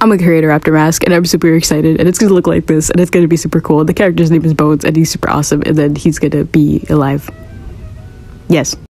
I'm gonna create a raptor mask, and I'm super excited, and it's gonna look like this, and it's gonna be super cool. The character's name is Bones, and he's super awesome, and then he's gonna be alive. Yes.